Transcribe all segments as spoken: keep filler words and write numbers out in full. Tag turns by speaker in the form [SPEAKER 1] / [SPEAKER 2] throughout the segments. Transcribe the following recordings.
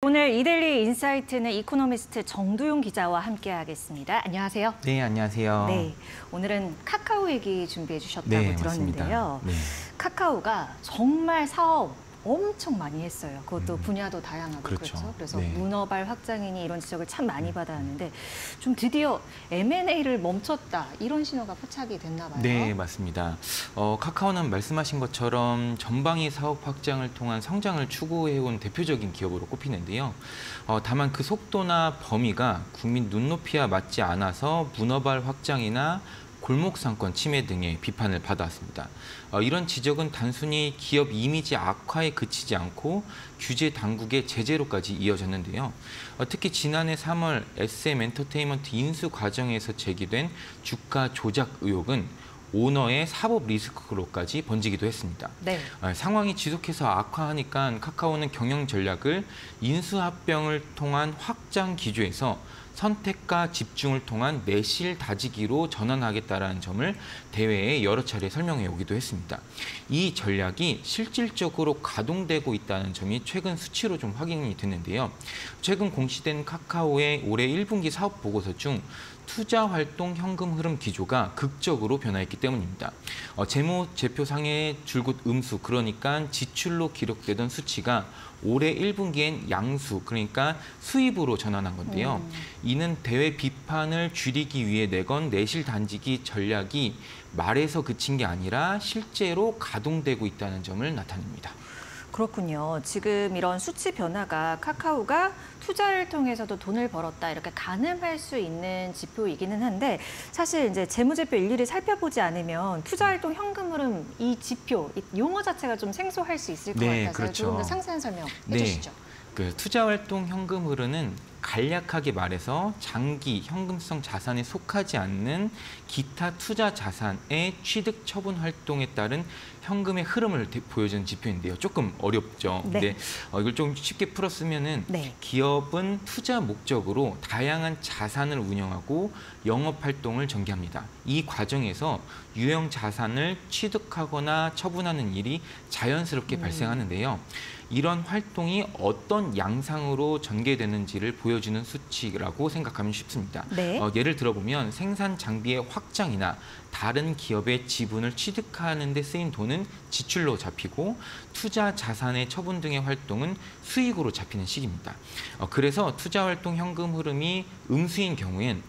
[SPEAKER 1] 오늘 이데일리 인사이트는 이코노미스트 정두용 기자와 함께하겠습니다. 안녕하세요.
[SPEAKER 2] 네, 안녕하세요.
[SPEAKER 1] 네, 오늘은 카카오 얘기 준비해 주셨다고
[SPEAKER 2] 네,
[SPEAKER 1] 들었는데요.
[SPEAKER 2] 네.
[SPEAKER 1] 카카오가 정말 사업 엄청 많이 했어요. 그것도
[SPEAKER 2] 음.
[SPEAKER 1] 분야도 다양하고
[SPEAKER 2] 그렇죠.
[SPEAKER 1] 그렇죠. 그래서
[SPEAKER 2] 네.
[SPEAKER 1] 문어발 확장이니 이런 지적을 참 많이 받아왔는데 좀 드디어 엠 앤 에이를 멈췄다 이런 신호가 포착이 됐나 봐요.
[SPEAKER 2] 네, 맞습니다. 어, 카카오는 말씀하신 것처럼 전방위 사업 확장을 통한 성장을 추구해온 대표적인 기업으로 꼽히는데요. 어, 다만 그 속도나 범위가 국민 눈높이와 맞지 않아서 문어발 확장이나 골목상권 침해 등의 비판을 받아왔습니다. 어, 이런 지적은 단순히 기업 이미지 악화에 그치지 않고 규제 당국의 제재로까지 이어졌는데요. 어, 특히 지난해 삼월 에스엠엔터테인먼트 인수 과정에서 제기된 주가 조작 의혹은 오너의 사법 리스크로까지 번지기도 했습니다.
[SPEAKER 1] 네.
[SPEAKER 2] 어, 상황이 지속해서 악화하니까 카카오는 경영 전략을 인수합병을 통한 확장 기조에서 선택과 집중을 통한 내실 다지기로 전환하겠다라는 점을 대회에 여러 차례 설명해 오기도 했습니다. 이 전략이 실질적으로 가동되고 있다는 점이 최근 수치로 좀 확인이 됐는데요. 최근 공시된 카카오의 올해 일 분기 사업 보고서 중 투자활동 현금 흐름 기조가 극적으로 변화했기 때문입니다. 어, 재무제표상의 줄곧 음수, 그러니까 지출로 기록되던 수치가 올해 일 분기엔 양수, 그러니까 수입으로 전환한 건데요.
[SPEAKER 1] 음.
[SPEAKER 2] 이는 대외 비판을 줄이기 위해 내건 내실 단지기 전략이 말에서 그친 게 아니라 실제로 가동되고 있다는 점을 나타냅니다.
[SPEAKER 1] 그렇군요. 지금 이런 수치 변화가 카카오가 투자를 통해서도 돈을 벌었다 이렇게 가늠할 수 있는 지표이기는 한데 사실 이제 재무제표 일일이 살펴보지 않으면 투자활동 현금 흐름 이 지표, 이 용어 자체가 좀 생소할 수 있을 것
[SPEAKER 2] 네,
[SPEAKER 1] 같아서
[SPEAKER 2] 그렇죠.
[SPEAKER 1] 조금 더 상세한 설명
[SPEAKER 2] 네.
[SPEAKER 1] 해주시죠.
[SPEAKER 2] 그 투자활동 현금 흐름은 간략하게 말해서 장기 현금성 자산에 속하지 않는 기타 투자 자산의 취득 처분 활동에 따른 현금의 흐름을 보여주는 지표인데요. 조금 어렵죠.
[SPEAKER 1] 네.
[SPEAKER 2] 근데 어, 이걸 좀 쉽게 풀었으면은
[SPEAKER 1] 네.
[SPEAKER 2] 기업은 투자 목적으로 다양한 자산을 운영하고 영업 활동을 전개합니다. 이 과정에서 유형 자산을 취득하거나 처분하는 일이 자연스럽게
[SPEAKER 1] 음.
[SPEAKER 2] 발생하는데요. 이런 활동이 어떤 양상으로 전개되는지를 보여주는 수치라고 생각하면 쉽습니다.
[SPEAKER 1] 네.
[SPEAKER 2] 어, 예를 들어보면 생산 장비의 확장이나 다른 기업의 지분을 취득하는 데 쓰인 돈은 지출로 잡히고 투자 자산의 처분 등의 활동은 수익으로 잡히는 식입니다. 어, 그래서 투자활동 현금 흐름이 음수인 경우엔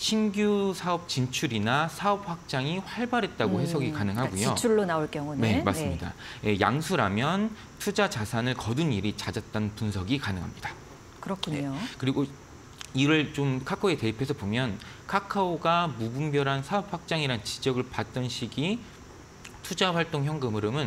[SPEAKER 2] 신규 사업 진출이나 사업 확장이 활발했다고 해석이
[SPEAKER 1] 음,
[SPEAKER 2] 가능하고요.
[SPEAKER 1] 그러니까 지출로 나올 경우는.
[SPEAKER 2] 네, 맞습니다. 네. 양수라면 투자 자산을 거둔 일이 잦았다는 분석이 가능합니다.
[SPEAKER 1] 그렇군요.
[SPEAKER 2] 네. 그리고 이를 좀 카카오에 대입해서 보면 카카오가 무분별한 사업 확장이라는 지적을 받던 시기 투자활동 현금 흐름은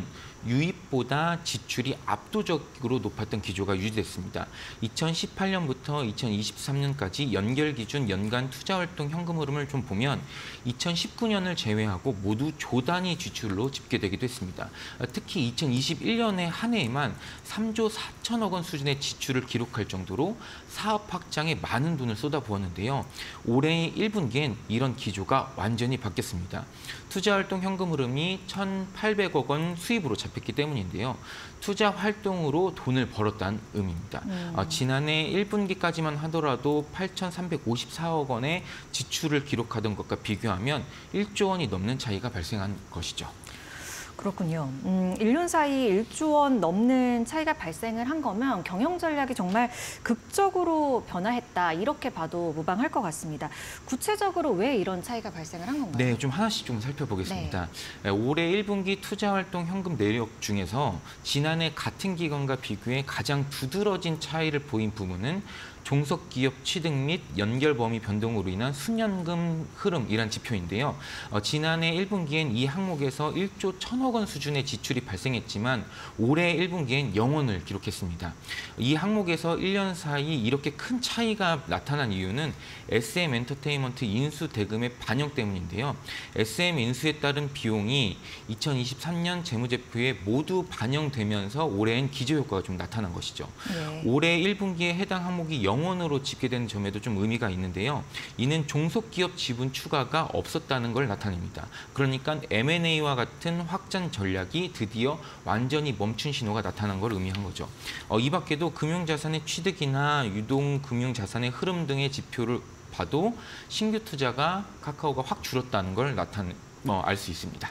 [SPEAKER 2] 유입보다 지출이 압도적으로 높았던 기조가 유지됐습니다. 이천십팔 년부터 이천이십삼 년까지 연결 기준 연간 투자활동 현금 흐름을 좀 보면 이천십구 년을 제외하고 모두 조단위 지출로 집계되기도 했습니다. 특히 이천이십일 년에 한 해에만 삼조 사천억 원 수준의 지출을 기록할 정도로 사업 확장에 많은 돈을 쏟아부었는데요. 올해 일 분기엔 이런 기조가 완전히 바뀌었습니다. 투자활동 현금 흐름이 천팔백억 원 수입으로 잡혔기 때문인데요. 투자 활동으로 돈을 벌었다는 의미입니다.
[SPEAKER 1] 음.
[SPEAKER 2] 어, 지난해 일 분기까지만 하더라도 팔천삼백오십사억 원의 지출을 기록하던 것과 비교하면 일조 원이 넘는 차이가 발생한 것이죠.
[SPEAKER 1] 그렇군요. 음, 일 년 사이 일조 원 넘는 차이가 발생을 한 거면 경영 전략이 정말 극적으로 변화했다 이렇게 봐도 무방할 것 같습니다. 구체적으로 왜 이런 차이가 발생을 한 건가요?
[SPEAKER 2] 네, 좀 하나씩 좀 살펴보겠습니다. 네. 올해 일 분기 투자활동 현금 내역 중에서 지난해 같은 기간과 비교해 가장 두드러진 차이를 보인 부분은 종속기업 취득 및 연결 범위 변동으로 인한 순연금 흐름이란 지표인데요. 어, 지난해 일 분기엔 이 항목에서 일조 천억 원 수준의 지출이 발생했지만 올해 일 분기엔 영원을 기록했습니다. 이 항목에서 일 년 사이 이렇게 큰 차이가 나타난 이유는 에스엠엔터테인먼트 인수 대금의 반영 때문인데요. 에스엠 인수에 따른 비용이 이천이십삼 년 재무제표에 모두 반영되면서 올해엔 기저효과가 좀 나타난 것이죠.
[SPEAKER 1] 네.
[SPEAKER 2] 올해 일 분기에 해당 항목이 영 영원으로 집계되는 점에도 좀 의미가 있는데요. 이는 종속기업 지분 추가가 없었다는 걸 나타냅니다. 그러니까 엠 앤 에이와 같은 확장 전략이 드디어 완전히 멈춘 신호가 나타난 걸 의미한 거죠. 어, 이 밖에도 금융자산의 취득이나 유동금융자산의 흐름 등의 지표를 봐도 신규 투자가 카카오가 확 줄었다는 걸 나타내 어, 알 수 있습니다.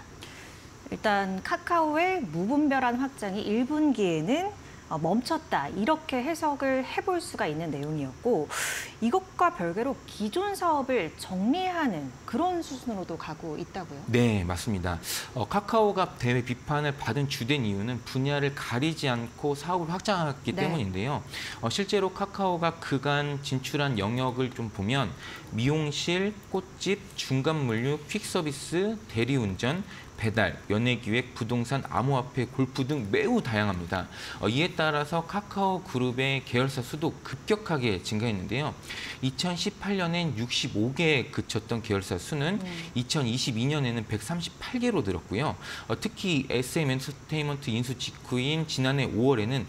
[SPEAKER 1] 일단 카카오의 무분별한 확장이 일 분기에는 어, 멈췄다 이렇게 해석을 해볼 수가 있는 내용이었고 이것과 별개로 기존 사업을 정리하는 그런 수순으로도 가고 있다고요?
[SPEAKER 2] 네, 맞습니다. 어, 카카오가 대외 비판을 받은 주된 이유는 분야를 가리지 않고 사업을 확장했기
[SPEAKER 1] 네.
[SPEAKER 2] 때문인데요. 어, 실제로 카카오가 그간 진출한 영역을 좀 보면 미용실, 꽃집, 중간물류, 퀵서비스, 대리운전, 배달, 연예기획, 부동산, 암호화폐, 골프 등 매우 다양합니다. 어, 이에 따라서 카카오 그룹의 계열사 수도 급격하게 증가했는데요. 이천십팔 년엔 육십오 개에 그쳤던 계열사 수는
[SPEAKER 1] 음.
[SPEAKER 2] 이천이십이 년에는 백삼십팔 개로 늘었고요. 어, 특히 에스엠 엔터테인먼트 인수 직후인 지난해 오월에는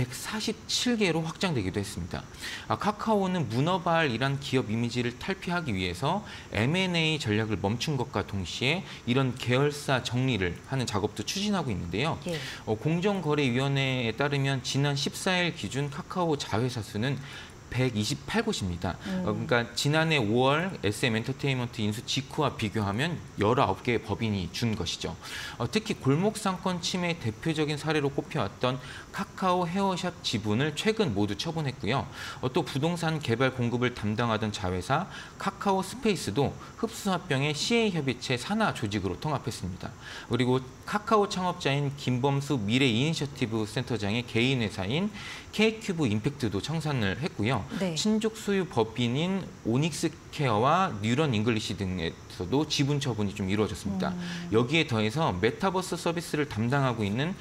[SPEAKER 2] 백사십칠 개로 확장되기도 했습니다. 아, 카카오는 문어발이란 기업 이미지를 탈피하기 위해서 엠 앤 에이 전략을 멈춘 것과 동시에 이런 계열사 정리를 하는 작업도 추진하고 있는데요.
[SPEAKER 1] 예.
[SPEAKER 2] 어, 공정거래위원회에 따르면 지난 십사 일 기준 카카오 자회사 수는 백이십팔 곳입니다.
[SPEAKER 1] 음.
[SPEAKER 2] 어, 그러니까 지난해 오월 에스엠 엔터테인먼트 인수 직후와 비교하면 열아홉 개의 법인이 준 것이죠. 어, 특히 골목 상권 침해 대표적인 사례로 꼽혀왔던 카카오 헤어샵 지분을 최근 모두 처분했고요. 어, 또 부동산 개발 공급을 담당하던 자회사 카카오 스페이스도 흡수합병의 씨 에이 협의체 산하 조직으로 통합했습니다. 그리고 카카오 창업자인 김범수 미래 이니셔티브 센터장의 개인 회사인 K큐브 임팩트도 청산을 했고요.
[SPEAKER 1] 네.
[SPEAKER 2] 친족 소유 법인인 오닉스 케어와 뉴런 잉글리시 등에서도 지분 처분이 좀 이루어졌습니다.
[SPEAKER 1] 음.
[SPEAKER 2] 여기에 더해서 메타버스 서비스를 담당하고 있는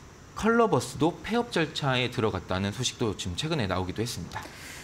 [SPEAKER 2] 컬러버스도 폐업 절차에 들어갔다는 소식도 지금 최근에 나오기도 했습니다.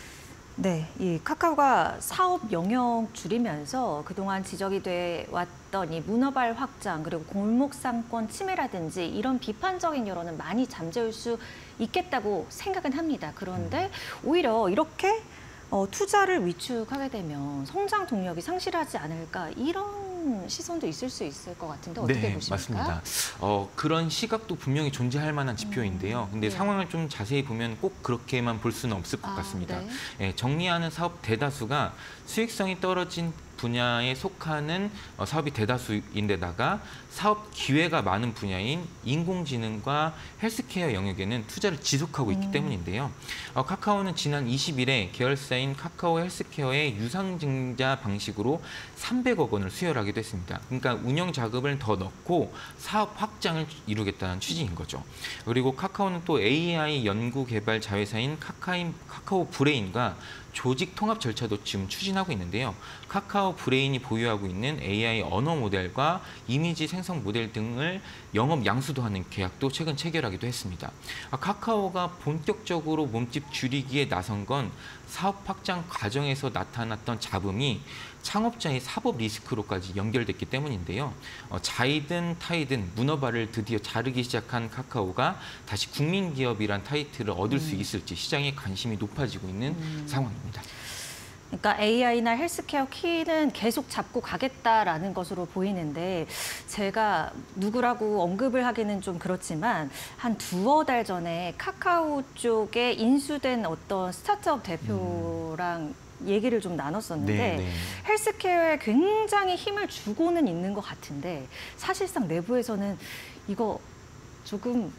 [SPEAKER 1] 네, 이 카카오가 사업 영역 줄이면서 그동안 지적이 돼 왔던 이 문어발 확장 그리고 골목 상권 침해라든지 이런 비판적인 여론은 많이 잠재울 수 있겠다고 생각은 합니다. 그런데 오히려 이렇게 어, 투자를 위축하게 되면 성장 동력이 상실하지 않을까 이런 시선도 있을 수 있을 것 같은데 어떻게
[SPEAKER 2] 네,
[SPEAKER 1] 보십니까?
[SPEAKER 2] 맞습니다. 어, 그런 시각도 분명히 존재할 만한 지표인데요.
[SPEAKER 1] 음,
[SPEAKER 2] 근데
[SPEAKER 1] 네.
[SPEAKER 2] 상황을 좀 자세히 보면 꼭 그렇게만 볼 수는 없을 것
[SPEAKER 1] 아,
[SPEAKER 2] 같습니다.
[SPEAKER 1] 네.
[SPEAKER 2] 예, 정리하는 사업 대다수가 수익성이 떨어진 분야에 속하는 어, 사업이 대다수인데다가 사업 기회가 많은 분야인 인공지능과 헬스케어 영역에는 투자를 지속하고 있기
[SPEAKER 1] 음.
[SPEAKER 2] 때문인데요. 어, 카카오는 지난 이십 일에 계열사인 카카오 헬스케어의 유상증자 방식으로 삼백억 원을 수혈하기도 했습니다. 그러니까 운영 자금을 더 넣고 사업 확장을 이루겠다는 취지인 거죠. 그리고 카카오는 또 에이 아이 연구 개발 자회사인 카카인, 카카오 브레인과 조직 통합 절차도 지금 추진하고 있는데요. 카카오 브레인이 보유하고 있는 에이 아이 언어 모델과 이미지 생성 모델 등을 영업 양수도하는 계약도 최근 체결하기도 했습니다. 카카오가 본격적으로 몸집 줄이기에 나선 건 사업 확장 과정에서 나타났던 잡음이 창업자의 사법 리스크로까지 연결됐기 때문인데요. 어, 자이든 타이든 문어발을 드디어 자르기 시작한 카카오가 다시 국민기업이란 타이틀을 얻을 수 있을지 시장의 관심이 높아지고 있는
[SPEAKER 1] 음.
[SPEAKER 2] 상황입니다.
[SPEAKER 1] 그러니까 에이 아이나 헬스케어 키는 계속 잡고 가겠다라는 것으로 보이는데 제가 누구라고 언급을 하기는 좀 그렇지만 한 두어 달 전에 카카오 쪽에 인수된 어떤 스타트업 대표랑 음. 얘기를 좀 나눴었는데
[SPEAKER 2] 네, 네.
[SPEAKER 1] 헬스케어에 굉장히 힘을 주고는 있는 것 같은데 사실상 내부에서는 이거 조금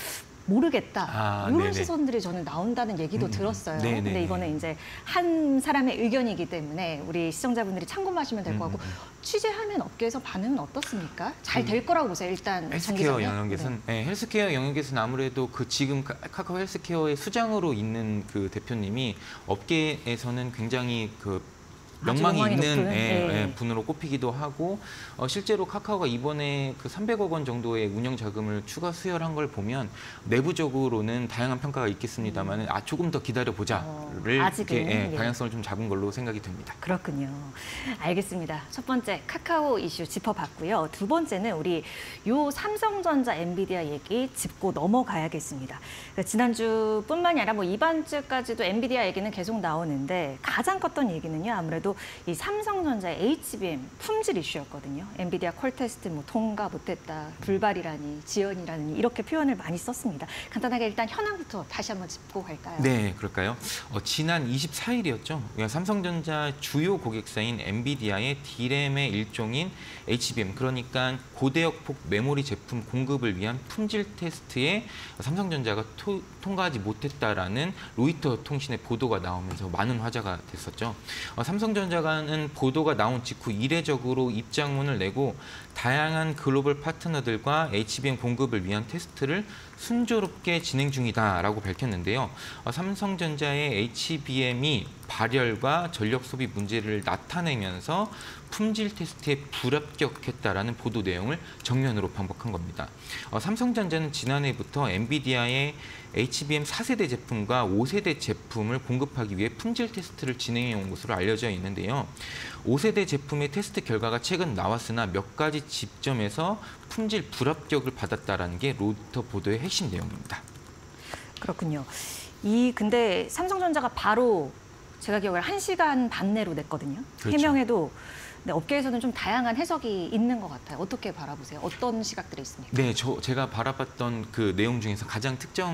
[SPEAKER 1] 모르겠다.
[SPEAKER 2] 아,
[SPEAKER 1] 이런
[SPEAKER 2] 네네.
[SPEAKER 1] 시선들이 저는 나온다는 얘기도
[SPEAKER 2] 음,
[SPEAKER 1] 들었어요.
[SPEAKER 2] 네네네.
[SPEAKER 1] 근데 이거는 이제 한 사람의 의견이기 때문에 우리 시청자분들이 참고하시면 될 것 같고
[SPEAKER 2] 음, 음.
[SPEAKER 1] 취재하는 업계에서 반응은 어떻습니까? 잘 될 거라고 보세요. 일단 정
[SPEAKER 2] 헬스케어
[SPEAKER 1] 기자님.
[SPEAKER 2] 영역에서는 네. 네, 헬스케어 영역에서는 아무래도 그 지금 카- 카카오 헬스케어의 수장으로 있는 그 대표님이 업계에서는 굉장히 그 명망이
[SPEAKER 1] 명망이
[SPEAKER 2] 있는
[SPEAKER 1] 높은,
[SPEAKER 2] 예,
[SPEAKER 1] 예.
[SPEAKER 2] 예, 분으로 꼽히기도 하고 어, 실제로 카카오가 이번에 그 삼백억 원 정도의 운영 자금을 추가 수혈한 걸 보면 내부적으로는 다양한 평가가 있겠습니다만 아 조금 더 기다려 보자를
[SPEAKER 1] 어,
[SPEAKER 2] 이렇게
[SPEAKER 1] 아직은,
[SPEAKER 2] 예,
[SPEAKER 1] 예.
[SPEAKER 2] 방향성을 좀 잡은 걸로 생각이 됩니다.
[SPEAKER 1] 그렇군요. 알겠습니다. 첫 번째 카카오 이슈 짚어봤고요. 두 번째는 우리 요 삼성전자, 엔비디아 얘기 짚고 넘어가야겠습니다. 그러니까 지난주뿐만이 아니라 뭐 이번 주까지도 엔비디아 얘기는 계속 나오는데 가장 컸던 얘기는요. 아무래도 이 삼성전자의 에이치비엠 품질 이슈였거든요. 엔비디아 콜 테스트 뭐 통과 못했다, 불발이라니, 지연이라니 이렇게 표현을 많이 썼습니다. 간단하게 일단 현황부터 다시 한번 짚고 갈까요?
[SPEAKER 2] 네, 그럴까요? 어, 지난 이십사 일이었죠. 삼성전자 주요 고객사인 엔비디아의 디램의 일종인 에이치비엠, 그러니까 고대역폭 메모리 제품 공급을 위한 품질 테스트에 삼성전자가 토, 통과하지 못했다라는 로이터 통신의 보도가 나오면서 많은 화제가 됐었죠. 어, 삼성전자는 보도가 나온 직후 이례적으로 입장문을 내고 다양한 글로벌 파트너들과 에이치비엠 공급을 위한 테스트를 순조롭게 진행 중이다라고 밝혔는데요. 어, 삼성전자의 에이치비엠이 발열과 전력 소비 문제를 나타내면서 품질 테스트에 불합격했다라는 보도 내용을 정면으로 반박한 겁니다. 어, 삼성전자는 지난해부터 엔비디아의 에이치비엠 사 세대 제품과 오 세대 제품을 공급하기 위해 품질 테스트를 진행해 온 것으로 알려져 있는데요. 오 세대 제품의 테스트 결과가 최근 나왔으나 몇 가지 지점에서 품질 불합격을 받았다라는 게 로이터 보도의 핵심 내용입니다.
[SPEAKER 1] 그렇군요. 이 근데 삼성전자가 바로 제가 기억을 한 시간 반 내로 냈거든요.
[SPEAKER 2] 그렇죠.
[SPEAKER 1] 해명에도 네, 업계에서는 좀 다양한 해석이 있는 것 같아요. 어떻게 바라보세요? 어떤 시각들이 있습니까?
[SPEAKER 2] 네, 저 제가 바라봤던 그 내용 중에서 가장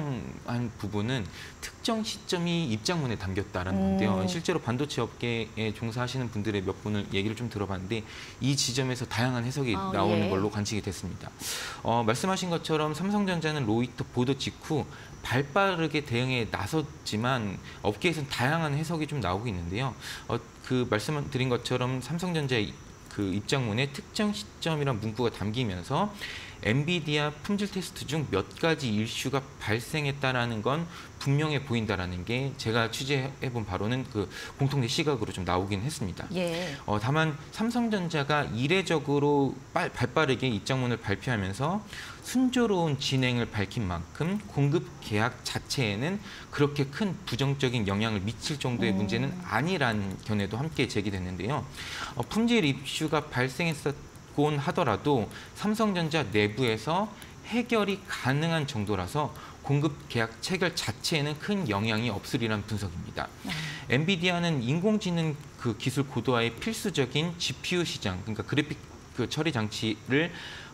[SPEAKER 2] 특정한 부분은 특정 시점이 입장문에 담겼다라는
[SPEAKER 1] 음.
[SPEAKER 2] 건데요. 실제로 반도체 업계에 종사하시는 분들의 몇 분을 얘기를 좀 들어봤는데 이 지점에서 다양한 해석이
[SPEAKER 1] 아,
[SPEAKER 2] 나오는
[SPEAKER 1] 예.
[SPEAKER 2] 걸로 관측이 됐습니다. 어, 말씀하신 것처럼 삼성전자는 로이터 보도 직후 발빠르게 대응에 나섰지만 업계에서는 다양한 해석이 좀 나오고 있는데요. 어, 그 말씀드린 것처럼 삼성전자의 그 입장문에 특정 시점이란 문구가 담기면서 엔비디아 품질 테스트 중 몇 가지 이슈가 발생했다라는 건 분명해 보인다라는 게 제가 취재해본 바로는 그 공통된 시각으로 좀 나오긴 했습니다.
[SPEAKER 1] 예.
[SPEAKER 2] 어, 다만 삼성전자가 이례적으로 빨, 발빠르게 입장문을 발표하면서 순조로운 진행을 밝힌 만큼 공급 계약 자체에는 그렇게 큰 부정적인 영향을 미칠 정도의
[SPEAKER 1] 음.
[SPEAKER 2] 문제는 아니라는 견해도 함께 제기됐는데요. 어, 품질 이슈가 발생했었곤 하더라도 삼성전자 내부에서 해결이 가능한 정도라서 공급 계약 체결 자체에는 큰 영향이 없으리란 분석입니다.
[SPEAKER 1] 음.
[SPEAKER 2] 엔비디아는 인공지능 그 기술 고도화의 필수적인 지피유 시장, 그러니까 그래픽 그 처리 장치를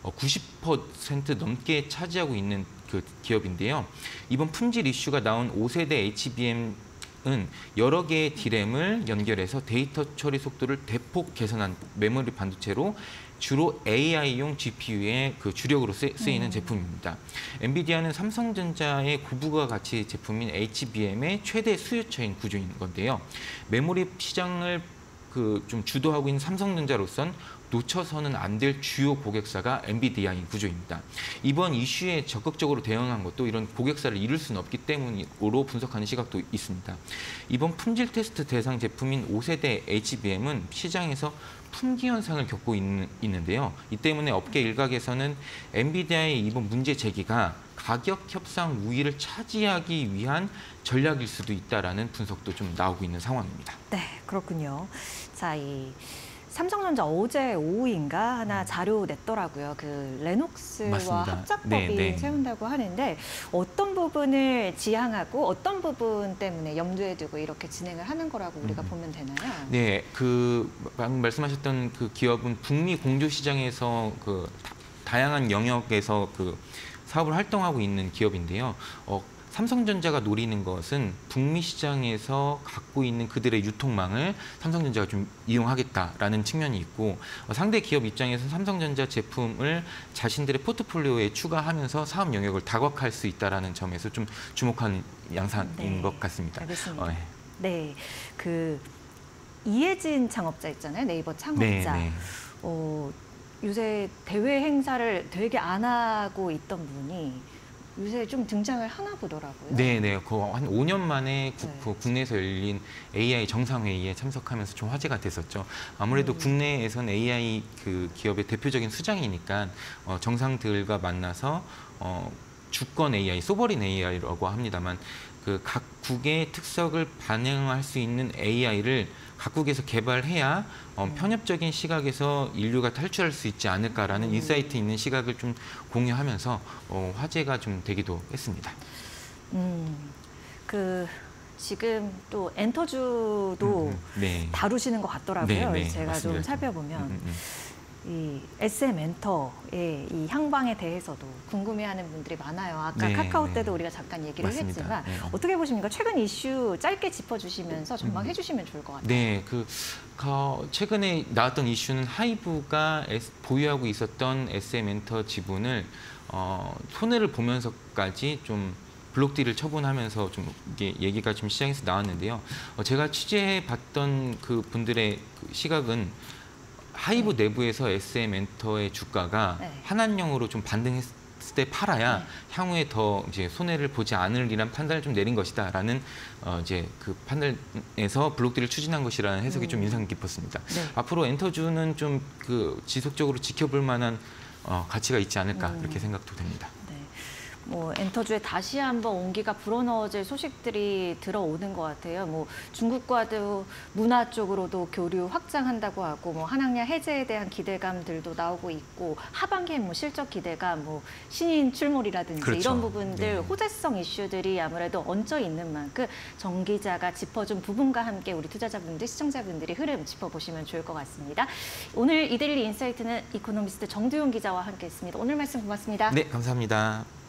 [SPEAKER 2] 구십 퍼센트 넘게 차지하고 있는 그 기업인데요. 이번 품질 이슈가 나온 오 세대 에이치비엠 은 여러 개의 디램을 연결해서 데이터 처리 속도를 대폭 개선한 메모리 반도체로 주로 에이아이용 지피유의 그 주력으로 쓰, 쓰이는 음. 제품입니다. 엔비디아는 삼성전자의 고부가 가치 제품인 에이치비엠의 최대 수요처인 구조인 건데요. 메모리 시장을 그 좀 주도하고 있는 삼성전자로선 놓쳐서는 안 될 주요 고객사가 엔비디아인 구조입니다. 이번 이슈에 적극적으로 대응한 것도 이런 고객사를 잃을 수는 없기 때문으로 분석하는 시각도 있습니다. 이번 품질 테스트 대상 제품인 오 세대 에이치비엠은 시장에서 품귀 현상을 겪고 있는, 있는데요. 이 때문에 업계 일각에서는 엔비디아의 이번 문제 제기가 가격 협상 우위를 차지하기 위한 전략일 수도 있다라는 분석도 좀 나오고 있는 상황입니다.
[SPEAKER 1] 네, 그렇군요. 자, 이 삼성전자 어제 오후인가 하나 자료 냈더라고요. 그 레녹스와
[SPEAKER 2] 맞습니다.
[SPEAKER 1] 합작법이
[SPEAKER 2] 네, 네.
[SPEAKER 1] 세운다고 하는데 어떤 부분을 지향하고 어떤 부분 때문에 염두에 두고 이렇게 진행을 하는 거라고 우리가
[SPEAKER 2] 음.
[SPEAKER 1] 보면 되나요?
[SPEAKER 2] 네, 그 방금 말씀하셨던 그 기업은 북미 공조 시장에서 그 다, 다양한 영역에서 그 사업을 활동하고 있는 기업인데요. 어, 삼성전자가 노리는 것은 북미 시장에서 갖고 있는 그들의 유통망을 삼성전자가 좀 이용하겠다라는 측면이 있고 어, 상대 기업 입장에서는 삼성전자 제품을 자신들의 포트폴리오에 추가하면서 사업 영역을 다각화할 수 있다라는 점에서 좀 주목하는 양상인
[SPEAKER 1] 네,
[SPEAKER 2] 것 같습니다.
[SPEAKER 1] 알겠습니다.
[SPEAKER 2] 어, 네.
[SPEAKER 1] 네, 그 이혜진 창업자 있잖아요. 네이버 창업자.
[SPEAKER 2] 네, 네.
[SPEAKER 1] 어, 요새 대외 행사를 되게 안 하고 있던 분이 요새 좀 등장을 하나 보더라고요.
[SPEAKER 2] 네, 네. 그 한 오 년 만에 구,
[SPEAKER 1] 네.
[SPEAKER 2] 그 국내에서 열린 에이아이 정상회의에 참석하면서 좀 화제가 됐었죠. 아무래도
[SPEAKER 1] 음.
[SPEAKER 2] 국내에선 에이아이 그 기업의 대표적인 수장이니까 어, 정상들과 만나서 어, 주권 에이아이, 소버린 에이아이라고 합니다만 그 각국의 특성을 반영할 수 있는 에이아이를 각국에서 개발해야 어,
[SPEAKER 1] 음.
[SPEAKER 2] 편협적인 시각에서 인류가 탈출할 수 있지 않을까라는
[SPEAKER 1] 음.
[SPEAKER 2] 인사이트 있는 시각을 좀 공유하면서 어, 화제가 좀 되기도 했습니다.
[SPEAKER 1] 음, 그 지금 또 엔터주도
[SPEAKER 2] 음, 음. 네.
[SPEAKER 1] 다루시는 것 같더라고요.
[SPEAKER 2] 네, 네,
[SPEAKER 1] 제가
[SPEAKER 2] 맞습니다.
[SPEAKER 1] 좀 살펴보면.
[SPEAKER 2] 음, 음,
[SPEAKER 1] 이 에스엠엔터의 이 향방에 대해서도 궁금해하는 분들이 많아요. 아까
[SPEAKER 2] 네,
[SPEAKER 1] 카카오
[SPEAKER 2] 네.
[SPEAKER 1] 때도 우리가 잠깐 얘기를
[SPEAKER 2] 맞습니다.
[SPEAKER 1] 했지만
[SPEAKER 2] 네.
[SPEAKER 1] 어떻게 보십니까? 최근 이슈 짧게 짚어주시면서 전망해
[SPEAKER 2] 음.
[SPEAKER 1] 주시면 좋을 것 같아요.
[SPEAKER 2] 네, 그 어, 최근에 나왔던 이슈는 하이브가 에스, 보유하고 있었던 에스엠엔터 지분을 어, 손해를 보면서까지 좀 블록딜을 처분하면서 좀 이게 얘기가 좀 시장에서 나왔는데요. 어, 제가 취재해봤던 그 분들의 그 시각은 하이브
[SPEAKER 1] 네.
[SPEAKER 2] 내부에서 에스엠엔터의 주가가
[SPEAKER 1] 네.
[SPEAKER 2] 환한형으로 좀 반등했을 때 팔아야
[SPEAKER 1] 네.
[SPEAKER 2] 향후에 더 이제 손해를 보지 않으리란 판단을 좀 내린 것이다라는 어 이제 그 판단에서 블록딜을 추진한 것이라는 해석이
[SPEAKER 1] 음.
[SPEAKER 2] 좀 인상 깊었습니다.
[SPEAKER 1] 네.
[SPEAKER 2] 앞으로 엔터주는 좀 그 지속적으로 지켜볼 만한 어 가치가 있지 않을까
[SPEAKER 1] 음.
[SPEAKER 2] 이렇게 생각도 됩니다.
[SPEAKER 1] 네. 뭐 엔터주에 다시 한번 온기가 불어넣어질 소식들이 들어오는 것 같아요. 뭐 중국과도 문화 쪽으로도 교류 확장한다고 하고, 뭐 한학냐 해제에 대한 기대감들도 나오고 있고, 하반기에 뭐 실적 기대감, 뭐 신인 출몰이라든지
[SPEAKER 2] 그렇죠.
[SPEAKER 1] 이런 부분들
[SPEAKER 2] 네.
[SPEAKER 1] 호재성 이슈들이 아무래도 얹혀 있는 만큼 정 기자가 짚어준 부분과 함께 우리 투자자분들, 시청자분들이 흐름 짚어보시면 좋을 것 같습니다. 오늘 이데일리 인사이트는 이코노미스트 정두용 기자와 함께했습니다. 오늘 말씀 고맙습니다.
[SPEAKER 2] 네, 감사합니다.